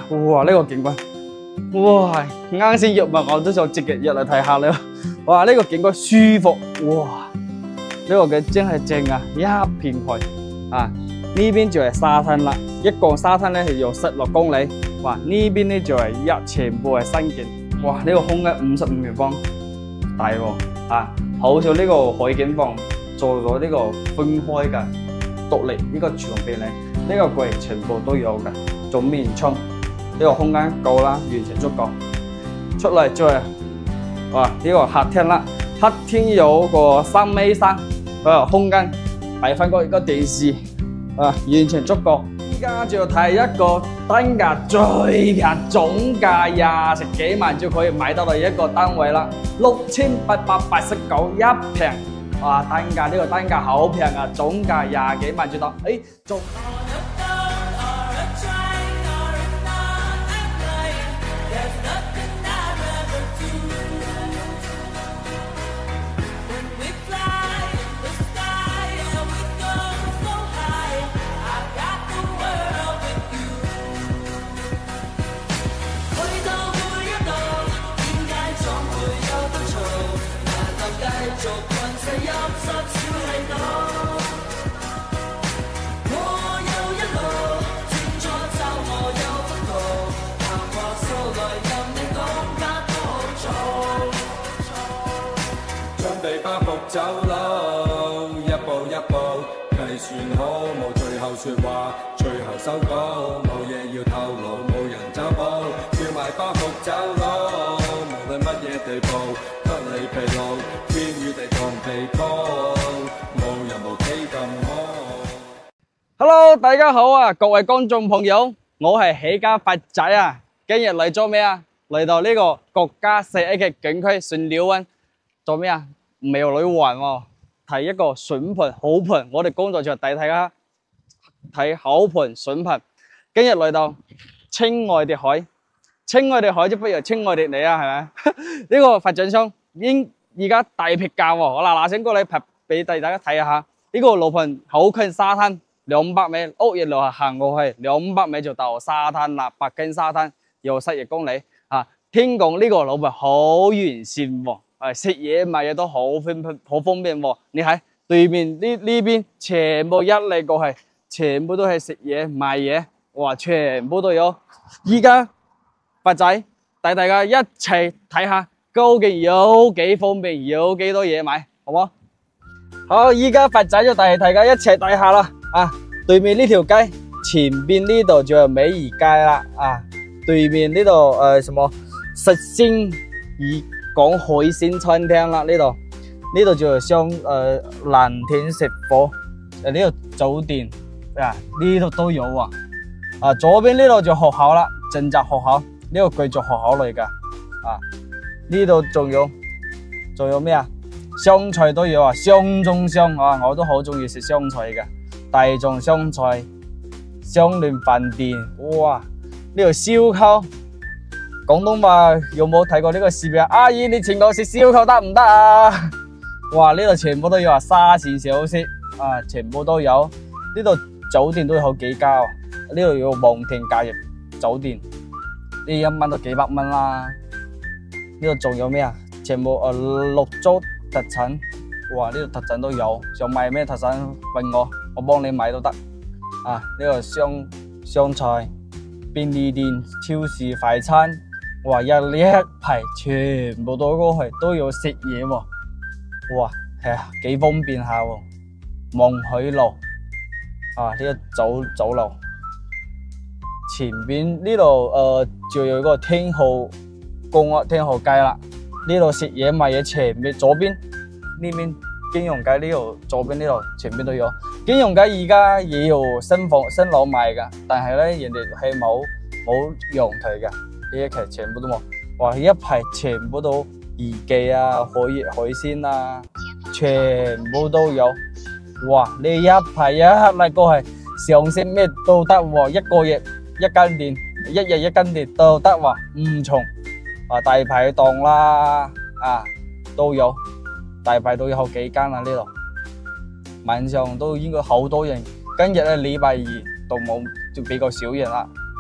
哇！呢個景觀，哇！啱先入嚟我都想直接入嚟睇下啦。哇！呢個景觀舒服，哇！呢個景真係正啊，一片海啊！呢邊就係沙灘啦，一個沙灘咧係有16公里。哇！呢邊咧就係全部係新景。哇！呢個空間55平方，大喎啊！好少呢個海景房做咗呢個分開嘅獨立呢個牆壁咧，呢個櫃全部都有嘅，做面窗。呢個空間夠啦，完全足夠。出嚟就係哇！呢個客廳啦，客廳有個3m3空間，擺翻個電視啊，完全足夠。依家就睇一個單價最平，總價20幾萬就可以買到一個單位啦，6889一平。哇！單價呢個單價好平啊，總價20幾萬就到。誒，仲巴服走佬，一步一步計算好，冇最後說話，最後收稿，冇嘢要透露，冇人找補，要埋巴服走佬，無論乜嘢地步，給你疲勞，天與地同地高，冇人無幾咁好。 Hello， 大家好啊，各位觀眾朋友，我係起家發仔啊，今日嚟做咩啊？嚟到呢個國家4A嘅景區順寮灣做咩啊？妙女環喎，睇一個筍盤好盤，我哋工作就帶大家睇好盤筍盤。今日嚟到親愛的海，親愛的海就不如親愛的你啊，係咪？呢個發展商而家大劈價喎，我嗱聲過嚟拍俾大家睇下。呢個樓盤好近沙灘，200米，屋一路行過去200米就到沙灘啦，北京沙灘有12公里啊。聽講呢個樓盤好完善喎。食嘢買嘢都好方便喎，你睇對面呢邊全部一嚟過去，全部都係食嘢買嘢，哇，全部都有。依家發仔帶大家一齊睇下，究竟有幾方便，有幾多嘢買，好唔好？好，依家發仔就帶大家一齊睇下啦。啊，對面呢條街，前邊呢度就係美宜街啦。啊，對面呢度什麼實鮮講海鮮餐廳啦，呢度就係藍天食火，呢度酒店啊，呢度都有啊。啊，左邊呢度就學校啦，正澤學校，呢個貴族學校嚟噶。啊，呢度仲有咩啊？湘菜都有啊，湘中湘啊，我都好中意食湘菜嘅。大眾湘菜、湘聯飯店，哇！呢度燒烤。廣東話有冇睇過呢個視頻啊？阿姨，你請我食燒烤得唔得啊？哇！呢度全部都有啊，沙縣小吃啊，全部都有。呢度酒店都有好幾家啊。呢度有皇庭假日酒店，呢一晚都幾百蚊啦。呢度仲有咩啊？全部綠洲特產，哇！呢度特產都有，想買咩特產問我幫你買都得。啊，呢個湘菜、便利店、超市、快餐。哇！一排全部都過去都有食嘢喎，哇，係啊，幾方便下喎。望海路啊，呢個酒樓前邊呢度就有一個天后宮啊，天后街啦。呢度食嘢買嘢前面左邊呢邊金融街呢度左邊呢度前邊都有。金融街而家也有新樓賣噶，但係咧人哋係冇陽台噶。呢一期全部都冇，哇！一排全部都宜記啊、海鮮啊，全部都有。哇！呢一排一嚟過去，想食咩都得喎，一個月一間店，一日一間店都得喎，唔重。啊，大排檔啦，啊都有，大排都有好幾間啦呢度。晚上都應該好多人，今日咧禮拜二都冇，就比較少人啦。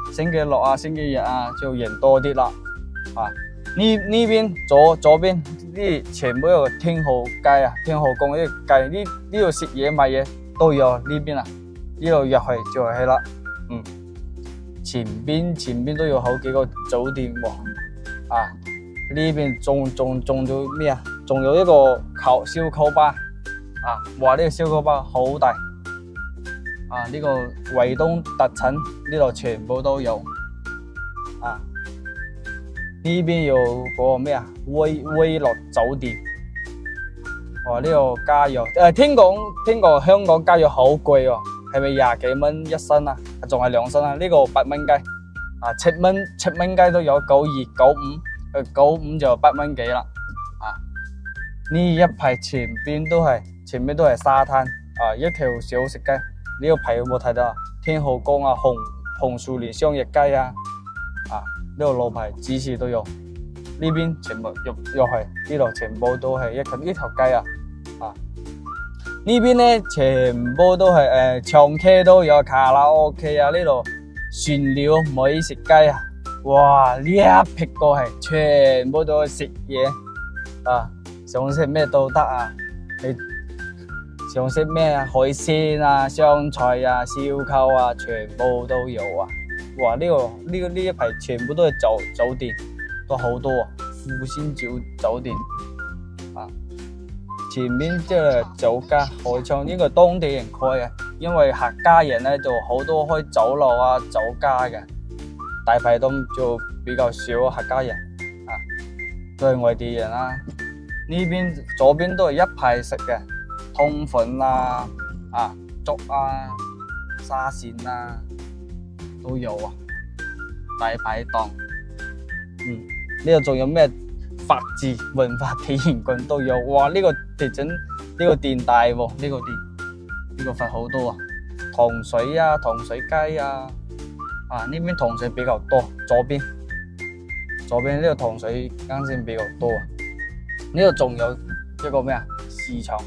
星期六啊、星期日啊就人多啲啦。啊，呢邊左邊啲全部有個天后街啊，天后宮呢個街呢度食嘢買嘢都有呢邊啊，呢度入去就係啦。前邊都有好幾個酒店喎。啊，呢邊仲有咩啊？仲有一個燒烤吧。啊，哇！呢個燒烤吧好大。啊，呢個惠東特產呢度全部都有。啊，呢邊有嗰個咩啊？威樂酒店。哇！呢個加油聽講香港加油好貴喎，係咪20幾蚊一升啊？仲係2升啊？呢個8蚊雞啊，7蚊雞都有，92、95就8蚊幾啦。啊，呢一排前邊都係沙灘啊，一條小食街。呢個牌有冇睇到啊？天后宮啊，紅樹林商業街啊，呢個路牌指示都有。呢邊全部又係呢度全部都係呢條街啊。呢邊咧全部都係唱 K 都有，卡拉 OK 啊，呢度船料美食街啊，哇！呢一撇過係全部都係食嘢啊，想食咩都得啊，你想食咩啊？海鮮啊、湘菜啊、燒烤啊，全部都有啊！哇！呢一排全部都係酒店，都好多啊，富仙酒店啊。前面即係酒家海昌，呢個當地人開嘅，因為客家人咧就好多開酒樓啊、酒家嘅，大排檔就比較少客家人啊，都係外地人啦。呢邊左邊都係一排食嘅，通粉啦、粥啊、沙線啦都有啊，大排檔。呢度仲有咩？法治文化體驗館都有，哇！呢個地整呢個店大喎，呢個店呢個佛好多啊，糖水啊、糖水雞啊，呢邊糖水比較多，左邊呢個糖水間先比較多啊。呢度仲有一個咩啊？市場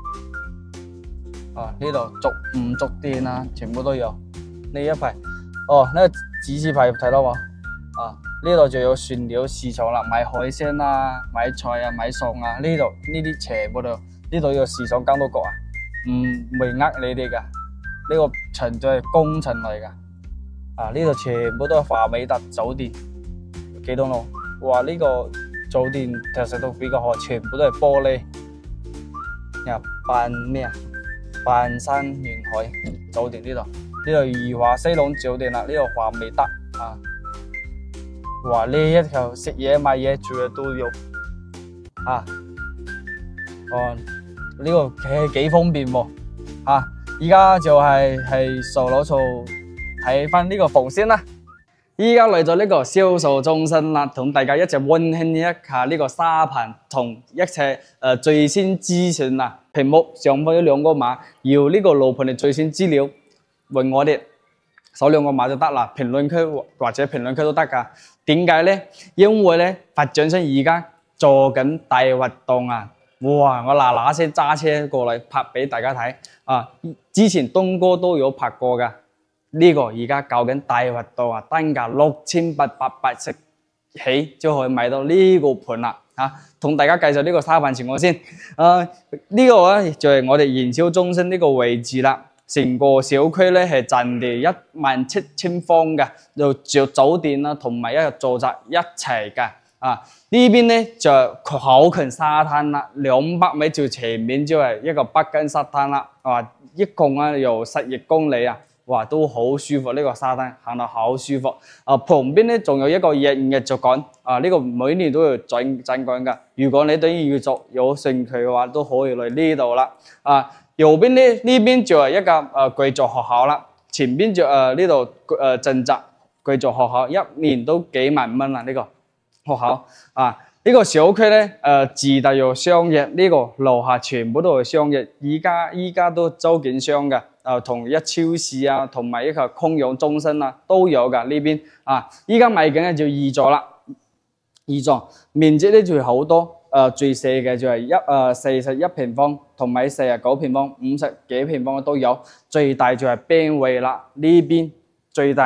呢度逐店啊，全部都有呢一排。呢個指示牌睇到冇？呢度就有船料市場啦，買海鮮啊、買菜啊、買餸啊，呢啲全部都有。呢度有市場監督局啊，唔會呃你哋噶，呢個程序係工程嚟噶。呢度全部都係華美達酒店，幾多樓？哇！呢個酒店其實都比較好，全部都係玻璃。半山沿海酒店呢度怡華西龍酒店啦，呢度華美達啊。哇！呢一條食嘢買嘢住嘅都有呢個幾方便喎。依家就係售樓處睇翻呢個房先啦。依家嚟咗呢個銷售中心啦，同大家一齊溫馨一下呢個沙盤同一切最新資訊啊。屏幕上方有2個碼，要呢個樓盤嘅最新資料，問我哋搜2個碼就得啦。評論區或者評論區都得噶。點解咧？因為咧，佛掌聲而家做緊大活動啊！哇！我嗱聲揸車過嚟拍俾大家睇啊！之前東哥都有拍過噶，呢個而家搞緊大活動啊，單價6880起就可以買到呢個盤啦同大家介紹呢個沙盤情況先。呢個咧就係我哋營銷中心呢個位置啦。成個小區咧係佔地17000方嘅，就酒店啦同埋一個住宅一齊嘅。呢邊咧就好近沙灘啦，200米就前面就係一個北京沙灘啦。一共有12公里啊，哇都好舒服，呢個沙灘行到好舒服。旁邊咧仲有一個日作館，呢個每年都要展館噶。如果你對粵族有興趣嘅話，都可以嚟呢度啦。右邊呢邊就係一間貴族學校啦，前邊就呢度鎮宅貴族學校，一年都幾萬蚊啦呢個學校。呢個小區咧自帶有商業，呢個樓下全部都係商業，依家都周建商嘅，同一超市啊，同埋一個空養中心啊都有噶呢邊。依家賣緊嘅就2座啦，2座面積咧就好多。最細嘅就係41平方，同埋49平方、50幾平方都有。最大就係邊位啦，呢邊最大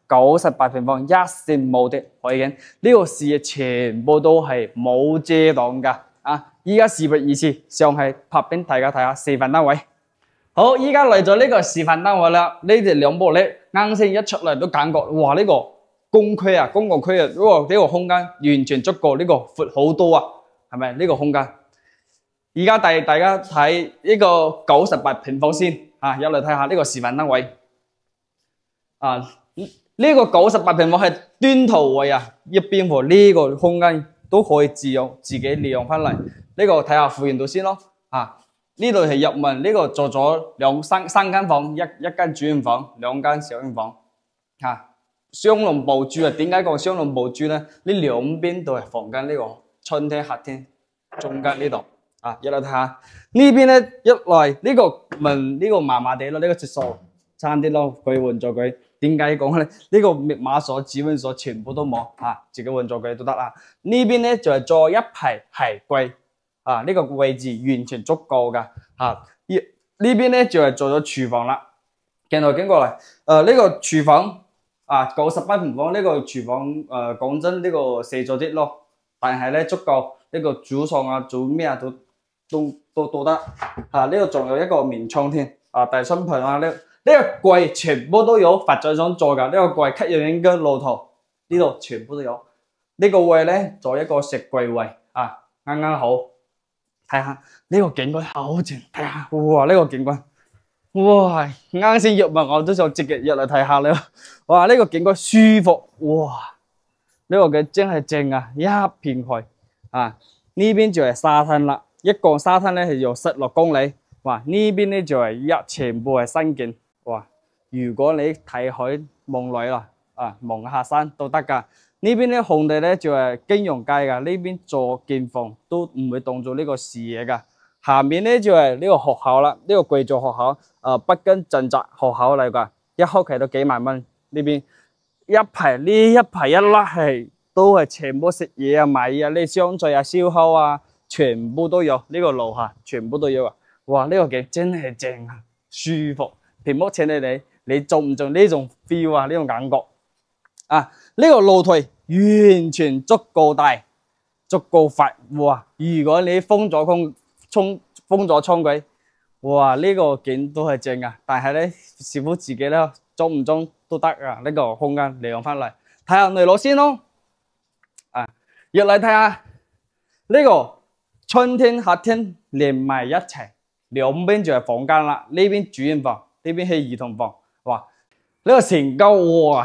98平方，一線冇的海景，呢個視野全部都係冇遮擋噶。啊，依家事不宜遲，上去拍俾大家睇下示範單位。好，依家嚟咗呢個示範單位啦，呢啲兩部咧，啱先一出嚟都感覺，哇！呢個公區啊，公共區啊，呢個空間完全足夠呢個闊好多啊，係咪？呢個空間。而家帶大家睇呢個98平方先，啊，入嚟睇下呢個示範單位。啊，呢個98平方係端途位啊，一邊和呢個空間都可以自己利用翻嚟。呢個睇下附件度先咯，啊。呢度係入門，呢個做咗三間房，一間主人房，兩間小人房，雙龍布局啊！點解講雙龍布局咧？呢兩邊都係房間，呢個春天、夏天，中間呢度啊，入嚟睇下呢邊咧，一來呢個門呢個麻麻地咯，呢個廁所差啲咯，佢換咗佢。點解講咧？呢個密碼鎖、指紋鎖全部都冇啊，自己換咗佢都得啦。呢邊咧就係做一排鞋櫃。啊！呢個位置完全足夠噶，呢邊咧就係做咗廚房啦。鏡頭經過嚟，呢個廚房啊98平方呢個廚房，講真呢個細咗啲咯，但係咧足夠呢個煮餸啊，做咩啊都得。呢度仲有一個面窗添，第三排啊呢個櫃全部都有佛仔想做噶，呢個櫃吸引嘅露台呢度全部都有。呢個位咧做一個食櫃位啊，啱啱好。睇下呢個景觀好正，睇下哇呢個景觀，哇啱先入門我都想直接入嚟睇下啦，哇呢個景觀舒服，哇呢個景真係正啊，一片海啊，呢邊就係沙灘啦，一個沙灘咧係有16公里，哇呢邊咧就係全部係新景，哇如果你睇海望女啦，望下山都得噶。呢邊咧紅地咧就係金融街噶，呢邊做建房都唔會當做呢個視野噶。下面咧就係呢個學校啦，呢個貴族學校，北京鎮宅學校嚟噶，一學期都幾萬蚊。呢邊一排一粒係都係全部食嘢啊、買嘢啊、呢香菜啊、燒烤啊，全部都有。呢個樓下全部都有啊！哇，呢個景真係正啊，舒服。屏幕請你中唔中呢種 feel 啊？呢種感覺啊？呢個露台完全足夠大，足夠闊。哇！如果你封咗窗櫃，哇！呢個景都係正啊。但係咧，視乎自己咧，中唔中都得啊。呢個空間利用翻嚟，睇下內樓先咯。入嚟睇下呢個春天、夏天連埋一齊，兩邊就係房間啦。呢邊主人房，呢邊係兒童房。哇！呢個成交哇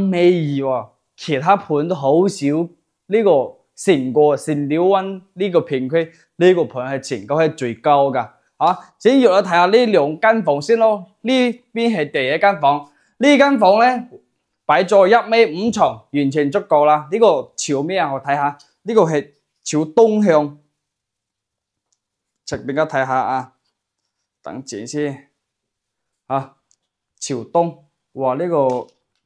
3.2喎，其他盤都好少。呢個成寮灣呢個片區呢個盤係成交係最高噶。先要我睇下呢兩間房先咯。呢邊係第一間房，呢間房咧擺咗1.5米床，完全足夠啦。呢個朝咩啊？我睇下，呢個係朝東向。隨便家睇下啊，等陣先。朝東。哇！呢個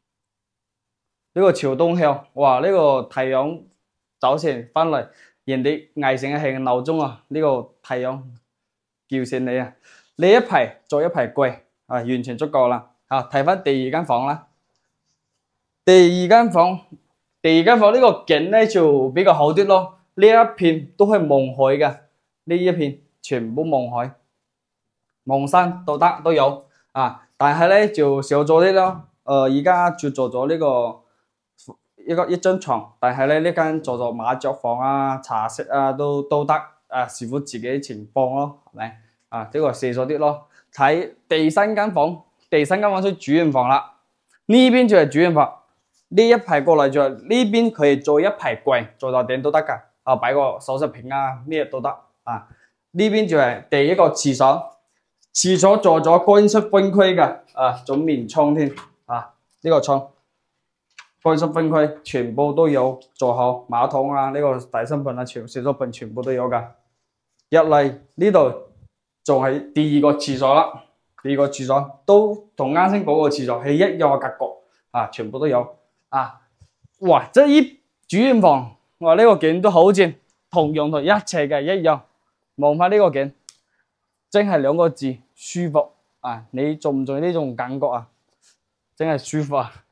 朝東向，哇！呢個太陽早前翻嚟，人哋嗌醒係鬧鐘啊！呢個太陽叫醒你啊！呢一排做一排櫃完全足夠啦。睇翻第二間房啦。第二間房呢個景咧就比較好啲咯。呢一片都係望海嘅，呢一片全部望海、望山都有但係咧就少咗啲咯，而家就做咗呢個一張床，但係咧呢間做咗麻雀房啊、茶室啊都得，視乎自己情況咯，係咪？呢個細咗啲咯。睇第三間房就主人房啦，呢邊就係主人房，呢一排過嚟就係呢邊佢做一排櫃，做到點都得噶，擺個手飾品啊咩都得呢邊就係第一個廁所。廁所做咗乾濕分區嘅，做面窗添，呢個窗乾濕分區全部都有做好，馬桶呢個第三盆廁所盆全部都有噶。入嚟呢度仲係第二個廁所啦，第二個廁所都同啱先嗰個廁所係一樣嘅格局，全部都有哇！即係依主人房，哇！呢個景都好正，同陽台一切嘅一樣，望翻呢個景。真係2個字，舒服你中唔中意呢種感覺啊？真係舒服啊！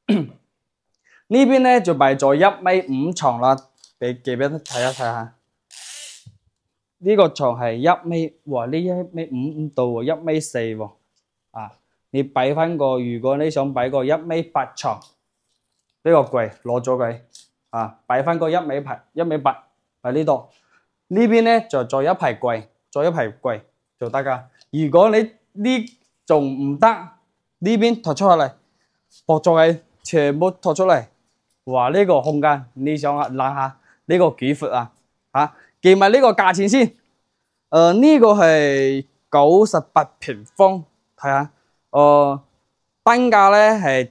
呢邊咧就擺咗1.5米床啦，俾大家睇下。呢個床係1米，哇！呢1.5米唔到喎，1.4米喎。啊，你擺翻個，如果你想擺個1.8米床，呢個櫃攞咗佢，啊，擺翻個1.8米喺呢度。呢邊咧就再一排櫃，就得噶。如果你呢仲唔得，呢邊托出嚟，駁咗佢，全部托出嚟。哇！呢個空間你想諗下，呢個幾闊啊？嚇，記埋呢個價錢先。呢個係98平方，睇下。單價咧係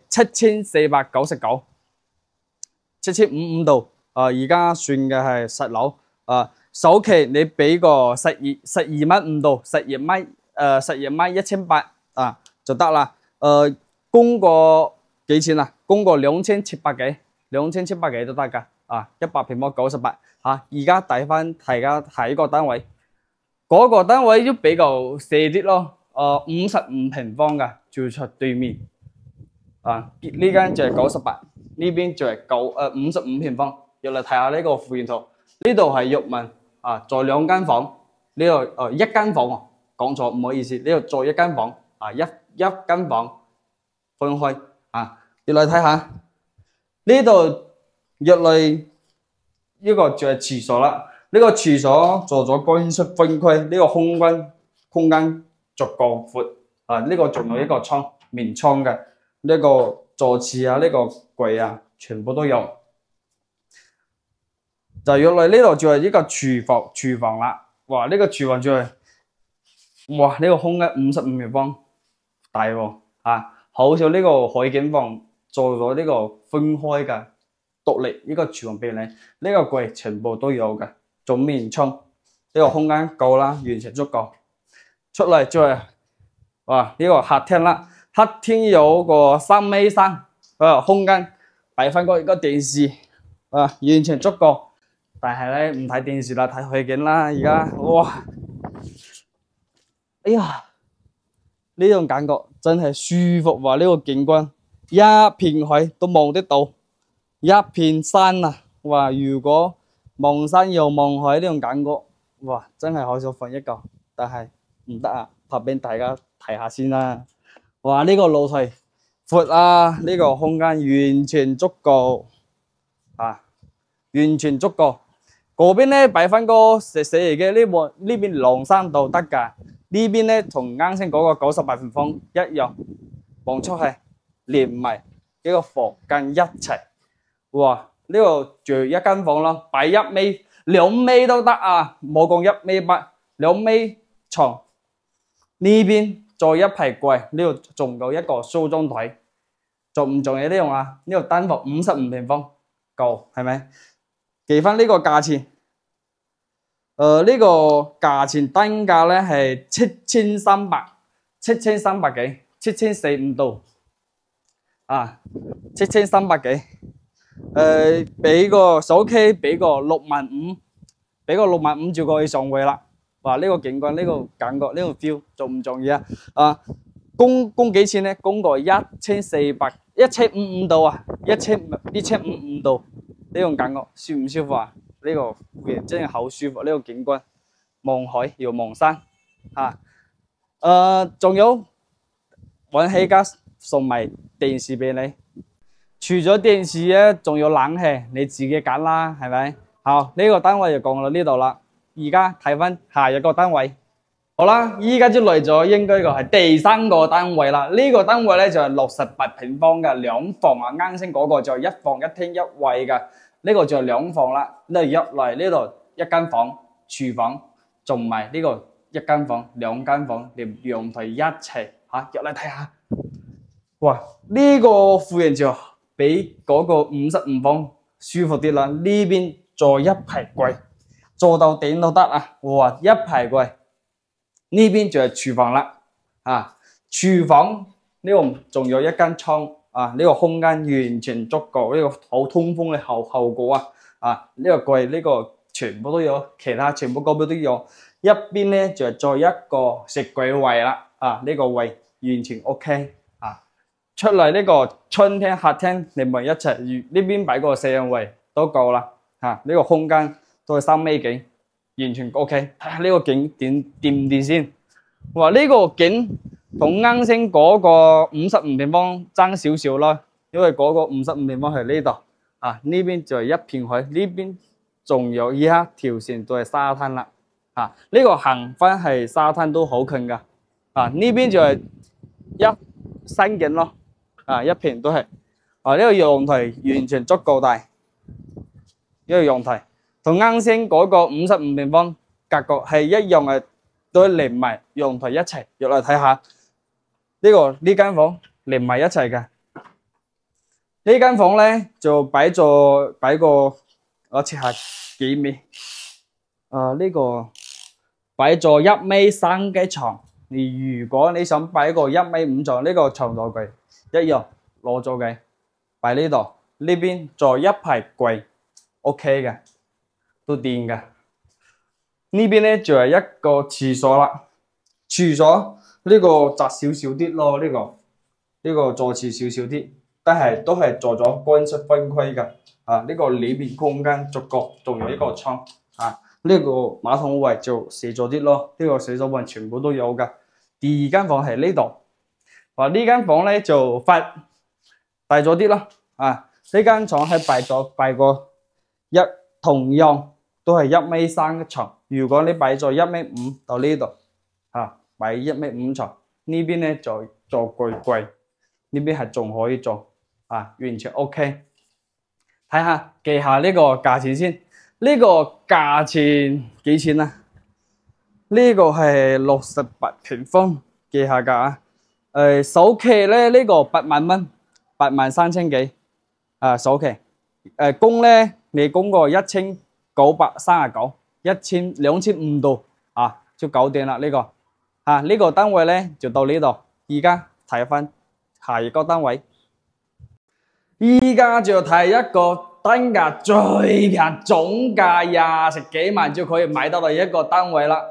7499，7555度。而家算嘅係實樓。首期你俾個12.5度，12米1800啊就得啦。供個幾錢啊？供個2700幾，2700幾都得噶。100平方98嚇。而家睇翻大家睇個單位，嗰個單位都比較細啲咯。55平方噶，就出對面。呢間就係98，呢邊就係55平方。入嚟睇下呢個戶型圖，呢度係浴室。再2間房，呢度1間房喎，講錯唔好意思，呢度再1間房，一間房分開。入嚟睇下，呢度入嚟呢個就係廁所啦。呢個廁所做咗乾濕分區，呢個空間足夠闊。呢個仲有一個窗，面窗嘅，呢個坐廁啊，呢個櫃啊，全部都有。就入嚟呢度就係一個廚房啦。哇！呢個廚房就係，哇！呢個空間55平方，大喎。好少呢個海景房做咗呢個分開嘅獨立呢個廚房俾你。呢個櫃全部都有嘅，做面窗。呢個空間夠啦，完全足夠。出嚟就係，哇！呢個客廳啦，客廳有個3.3米，空間擺翻個電視，完全足夠。但係咧唔睇電視啦，睇海景啦。而家哇，哎呀，呢種感覺真係舒服喎！呢個景觀，一片海都望得到，一片山啊！哇，如果望山又望海呢種感覺，哇，真係好想瞓一覺。但係唔得啊，拍俾大家睇下先啦。哇，呢個露台闊啊，呢個空間完全足夠，完全足夠。嗰邊咧擺翻個食嚟嘅，呢邊晾衫度得噶。呢邊咧同啱先嗰個98平方一樣，望出去連埋幾個房間一齊。哇！呢個住1間房咯，擺1米、2米都得啊，冇講1.8米、2米床。呢邊再一排櫃，呢度仲有一個梳妝台，仲唔仲有呢樣啊？呢度單房55平方夠係咪？記翻呢個價錢，呢個價錢單價咧係7300幾，7450度7300幾。俾個首期俾個65000，俾個65000就可以上位啦。哇！呢個景觀，呢個感覺，呢個 feel 重唔重要啊？供幾錢咧？供個1455度啊，1555度。呢種感覺舒唔舒服啊？呢個真係好舒服，呢個景觀，望海又望山。仲有揾起家送埋電視俾你。除咗電視咧，仲有冷氣，你自己揀啦，係咪？好，呢個單位就講到呢度啦。而家睇翻下一個單位。好啦，依家就嚟咗應該個係第3個單位啦。呢個單位咧就係68平方嘅2房啊。啱先嗰個就係1房1廳1衛嘅，呢個就係2房啦。你入嚟呢度1間房、廚房，仲埋呢個1間房、2間房，連陽台一齊入嚟睇下。哇！呢個戶型就比嗰個55房舒服啲啦。呢邊再一排櫃，坐到頂都得啊！哇，一排櫃。呢邊就係廚房啦。廚房呢個仲有1間窗呢個空間完全足夠，呢個好通風嘅後果啊！呢個櫃呢個全部都有，其他全部嗰邊都有。一邊咧就係再一個食櫃位啦。呢個位完全 OK。 出嚟呢個春天、夏天你咪一齊，呢邊擺個四人位都夠啦嚇。呢個空間都係3米幾，完全 OK。睇下呢個景掂唔掂先？哇！呢個景同啱先嗰個55平方爭少少啦，因為嗰個55平方係呢度啊，呢邊就係一片海，呢邊仲有依家條線都係沙灘啦啊！呢個行翻係沙灘都好近噶啊！呢邊就係一山景咯啊，一片都係啊！呢個陽台完全足夠大，呢個陽台同啱先嗰個55平方格局係一樣嘅。都連埋陽台一齊入嚟睇下，呢間房連埋一齊嘅。呢間房咧就擺個我測下幾米，呢個擺咗1.3米嘅床。如果你想擺個1.5米床，呢個床頭櫃一樣攞咗嘅，擺呢度，呢邊再一排櫃 ，OK 嘅，都掂嘅。呢邊咧就係一個廁所啦，廁所呢個窄少少啲咯，呢個座廁少少啲，但係都係做咗乾濕分區嘅啊。呢個裏邊空間足夠，仲有一個窗啊。呢個馬桶位就細咗啲咯，呢個洗手盆全部都有噶。第二間房係呢度，話呢間房咧就大咗啲咯啊。呢間床係擺個同樣都係1.3米嘅床。如果你擺咗1.5米到呢度，擺1.5米床，呢邊咧就做櫃，呢邊係仲可以做，完全 OK。睇下記下呢個價錢先，呢個價錢幾錢啊？呢個係68平方，記下價啊。首期咧呢個8萬蚊，83000幾首期。供咧你供個1939。2500度就搞掂啦。呢個單位咧就到呢度。而家睇翻下一個單位，而家就睇一個單價最平，總價20幾萬就可以買到一個單位啦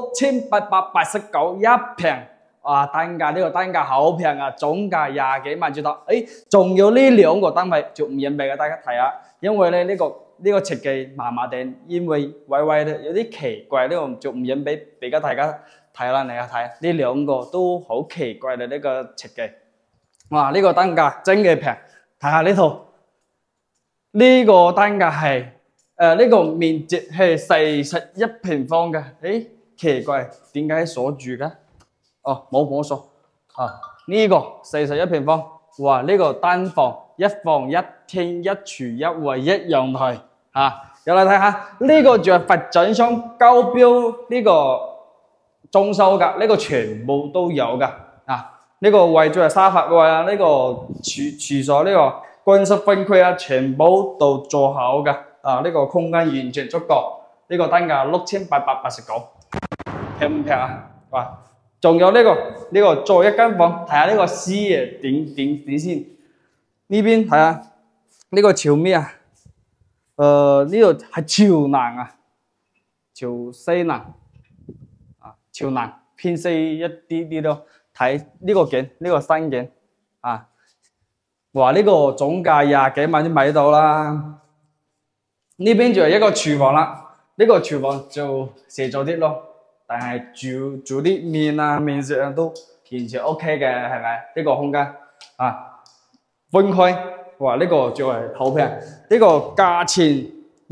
，6889一平。單價呢個單價好平啊，總價20幾萬就得。仲有呢兩個單位就唔隱蔽嘅，大家睇下，因為咧呢個設計麻麻地，因為微微咧有啲奇怪，呢個就唔隱蔽俾大家睇啦。你睇呢兩個都好奇怪嘅呢個設計。哇！呢個單價真嘅平，睇下呢套。呢個單價係呢個面積係41平方嘅。奇怪，點解鎖住嘅？冇鎖。呢個41平方，哇！呢個單房。一房一廳一廚一衛一陽台入嚟睇下，呢個就係發展商交標呢個裝修噶，呢個全部都有噶呢個位就係沙發位啊，呢個廚所呢個乾濕分區全部都做好噶呢個空間完全足夠。呢個單價6889，平唔平啊？哇！仲有呢個再一間房，睇下呢個 C 嘅點先。呢邊睇下呢個朝咩啊？呢度係朝南朝西南朝南偏西一啲咯。睇呢個景，呢個山景話呢個總價20幾萬就買到啦。呢邊就係一個廚房啦，呢個廚房就細咗啲咯，但係煮啲麵食都完全 OK 嘅，係咪？呢個空間分開，哇！呢個就係好平，呢個價錢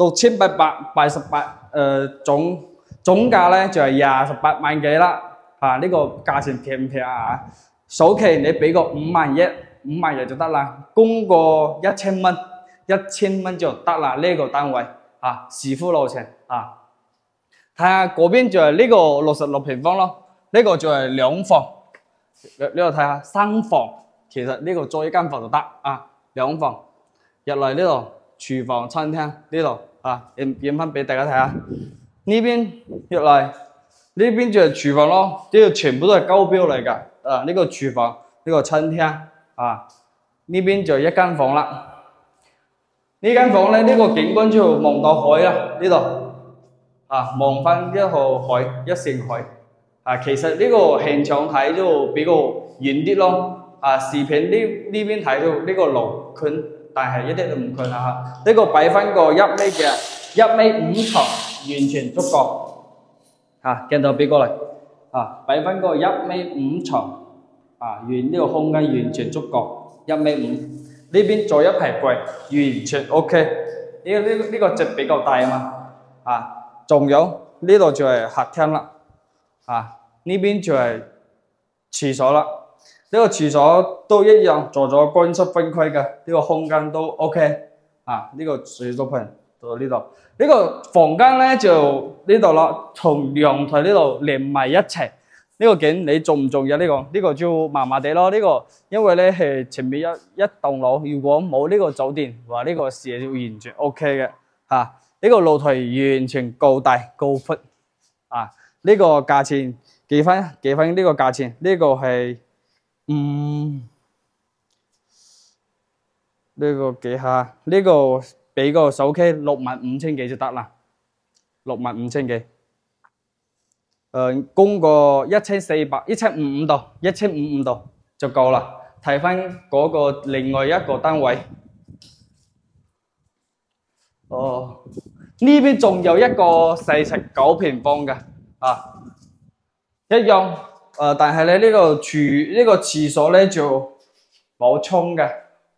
6888，總價咧就係28萬幾啦，呢個價錢平唔平啊？首期你俾個5萬一就得啦，供個1000蚊就得啦。呢個單位視乎路程睇下嗰邊就係呢個66平方咯，呢個就係2房，呢度睇下3房。其實呢個租一間房就得2房入嚟呢度廚房餐廳呢度影翻俾大家睇下。呢邊入嚟呢邊就係廚房咯，呢度全部都係高標嚟噶呢個廚房呢個餐廳呢邊就係一間房啦。呢間房咧呢個景觀就望到海啦，呢度望翻一號海一線海其實呢個現場睇就比較遠啲咯。 視頻呢邊睇到呢個路寬，但係一啲都唔寬啊！呢個擺翻個1米嘅1.5米長，完全足夠。鏡頭俾過嚟擺翻個1.5米長呢個空間完全足夠1.5米。呢邊做一排櫃完全 OK。呢個值比較大啊嘛仲有呢度就係客廳啦呢邊就係廁所啦。呢個廁所都一樣做咗乾濕分區嘅，呢個空間都 OK 呢個水足盆到呢度。呢個房間咧就呢度啦，同陽台呢度連埋一齊。呢個景你重唔重要？呢個就麻麻地咯。呢個因為咧係前面一棟樓，如果冇呢個酒店，話呢個視野就完全 OK 嘅呢個露台完全夠大夠闊呢個價錢幾分呢個價錢？呢個係呢個幾下？呢個俾個首期65,000幾就得啦，65,000幾。供個1,500度就夠啦。睇翻嗰個另外一個單位，呢邊仲有一個49平方嘅一樣但係咧呢個廁所咧就冇沖嘅，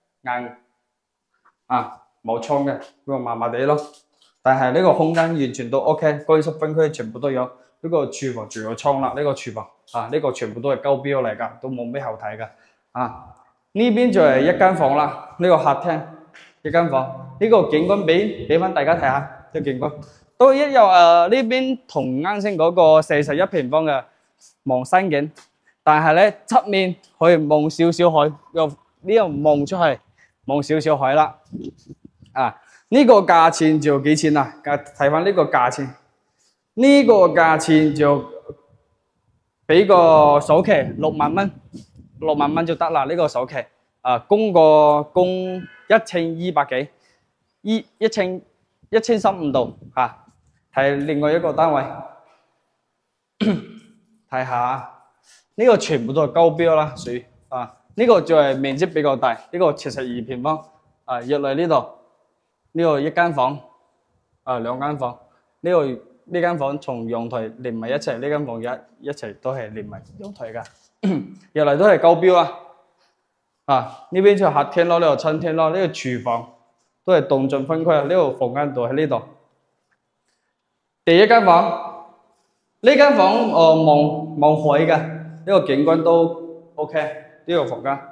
冇沖嘅，呢個麻麻地咯。但係呢個空間完全都 OK， 乾濕分區全部都有。呢個廚房仲有倉啦，呢個廚房呢個全部都係高標嚟㗎，都冇咩好睇㗎呢邊就係一間房啦，呢個客廳一間房。呢個景觀俾翻大家睇下，呢個景觀都一樣呢邊同啱先嗰個41平方嘅望山景，但係咧側面可以望少少海，由呢度望出去望少少海啦呢個價錢就幾錢啊？睇翻呢個價錢。呢個價錢就俾個首期6萬蚊就得啦。呢個首期供1200幾，1300度睇另外一個單位睇下呢個全部都係高標啦，屬於呢個就係面積比較大，呢個72平方入嚟呢度呢個一間房兩間房呢間房從陽台連埋一齊，呢間房一齊都係連埋陽台噶，入嚟都係高標呢邊就客廳咯，呢個餐廳咯，呢個廚房都係動靜分區呢個房間度喺呢度。第一間房呢間房望海嘅，呢個景觀都 OK， 呢個房間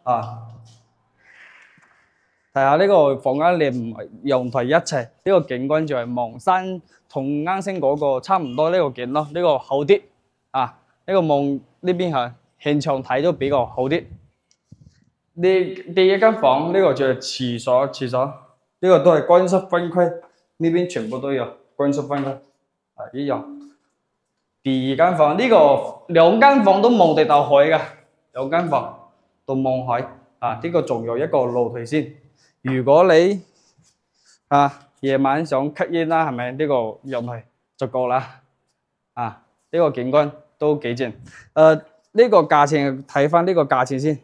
睇下呢個房間連陽台一齊，呢個景觀就係望山，同啱先嗰個差唔多呢個景咯，呢個好啲呢個望呢邊係現場睇都比較好啲。第一間房呢個就係廁所呢個都係乾濕分區，呢邊全部都有乾濕分區一樣。第二間房呢個兩間房都望地到海嘅，兩間房都望海呢個仲有一個露台先。如果你夜晚想吸煙啦，係咪呢個陽台就夠啦呢個景觀都幾正。呢個價錢睇翻呢個價錢先，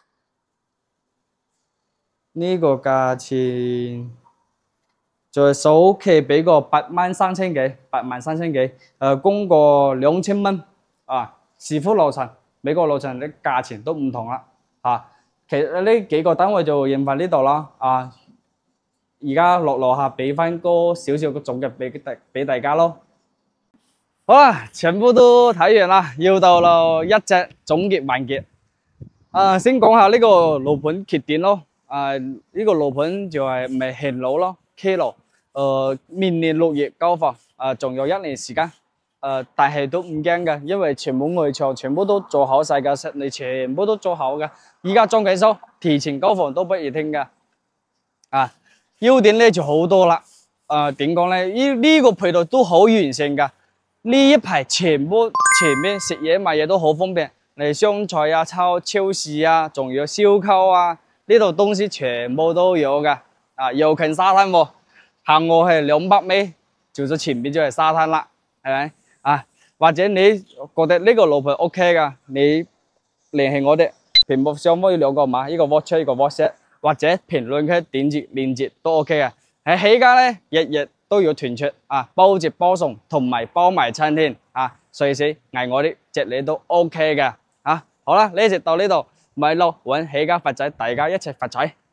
呢個價錢就係首期俾個83000幾供個2000蚊視乎樓層，每個樓層啲價錢都唔同啦其實呢幾個單位就印翻呢度啦而家樓下俾翻多少少個總結俾大家咯。好啦，全部都睇完啦，要到咯一隻總結環節先講下呢個樓盤缺點咯呢個樓盤就係唔係現樓咯，K 樓明年6月交房仲有1年時間但係都唔驚嘅，因為全部外牆全部都做好晒㗎，室內全部都做好嘅，而家裝緊修，提前交房都不易聽㗎優點咧就好多啦點講咧？呢個配套都好完善㗎，呢一排全部前面食嘢買嘢都好方便，嚟商菜超市仲有燒烤呢度東西全部都有㗎又近沙灘行過係200米，就前面就係沙灘啦，係咪或者你覺得呢個樓盤 OK 㗎，你聯繫我哋屏幕上方有兩個碼，一個 WhatsApp 一個 WhatsApp， 或者評論區點擊鏈接都 OK 嘅。喺起家咧，日日都有團出啊，包接包送同埋包埋餐添啊，隨時嗌我啲隻你都 OK 嘅啊。好啦，呢集到呢度，咪咯揾起家發仔，大家一齊發財。